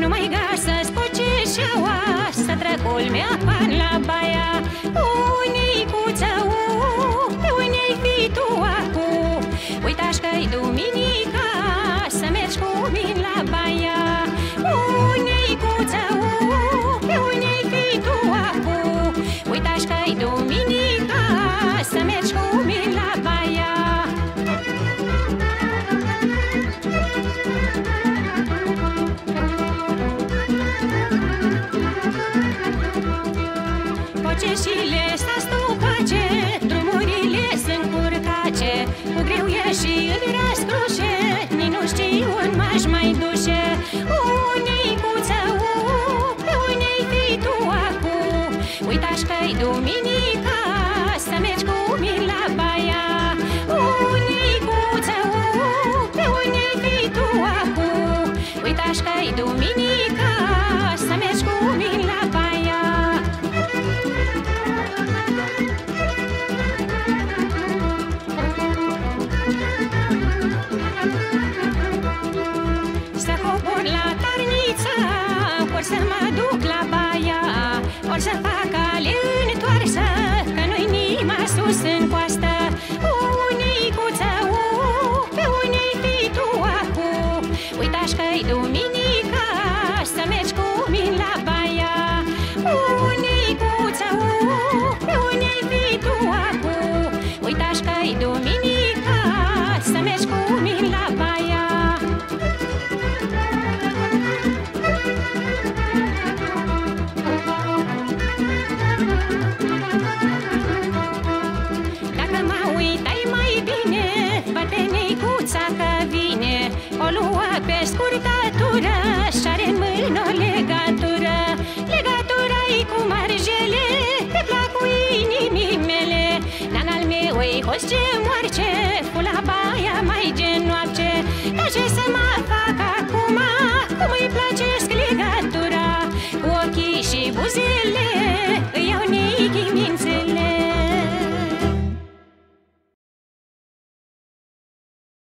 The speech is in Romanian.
nu mai gasă-ți poceșeaua, să trec culmea pan la baia. Unicuță, pe unde-ai fi tu acu? Uitași că-i duminica, să mergi cu mine la baia. Unicuță, pe unde-ai fi tu acu? Uitași că-i duminica, să mergi cu mine la baia. Poceșile sta stupace, drumurile sunt curcace, cu greu e și îl răscrușe, nici nu știu unde m-aș mai duce. Unicuță, pe unde-ai fi tu acu? Uitași că-i duminica, să mergi cu mine la baia. Unicuță, pe unde-ai fi tu acu? Uitași că-i duminica, să mergi cu mine la baia. Să cobor la tarniță, ori să mă duc la baia, ori să fac cale întoarsă, că nu-i nima sus în coastă. Unicuță, pe unde-ai fi tu acu? Uitași că-i duminica, să mergi cu mine la baia. Unicuță, pe unde-ai fi tu acu? Uitași că-i duminica, să mergi cu mine la baia. Dacă mă uitai mai bine, bate neicuța că vine, o lua pe scurtătură și-are în mână o legătură. Legătura-i cu margele, pe placul inimii mele, dar al meu e host ce moarce, cu la baia mai genoapce. Dar ce să mă fac